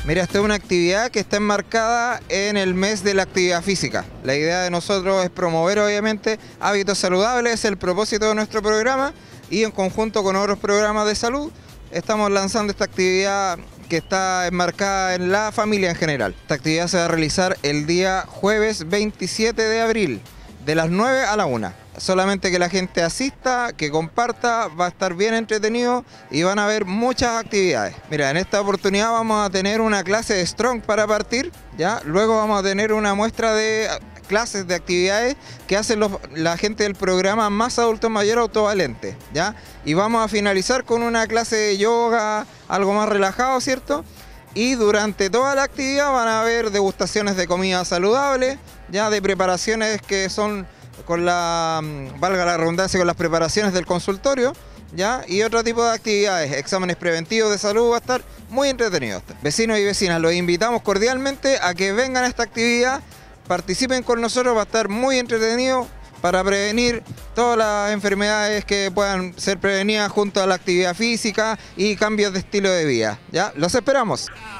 Mira, esta es una actividad que está enmarcada en el mes de la actividad física. La idea de nosotros es promover, obviamente, hábitos saludables, es el propósito de nuestro programa, y en conjunto con otros programas de salud estamos lanzando esta actividad que está enmarcada en la familia en general. Esta actividad se va a realizar el día jueves 27 de abril, de las 9 a la 1. Solamente que la gente asista, que comparta, va a estar bien entretenido y van a haber muchas actividades. Mira, en esta oportunidad vamos a tener una clase de Strong para partir, ¿ya? Luego vamos a tener una muestra de clases de actividades que hacen la gente del programa Más Adultos Mayor Autovalente, ¿ya? Y vamos a finalizar con una clase de yoga, algo más relajado, ¿cierto? Y durante toda la actividad van a haber degustaciones de comida saludable, ya de preparaciones que son con valga la redundancia, con las preparaciones del consultorio, ¿ya? Y otro tipo de actividades, exámenes preventivos de salud, va a estar muy entretenido. Vecinos y vecinas, los invitamos cordialmente a que vengan a esta actividad, participen con nosotros, va a estar muy entretenido para prevenir todas las enfermedades que puedan ser prevenidas junto a la actividad física y cambios de estilo de vida, ¿ya? Los esperamos.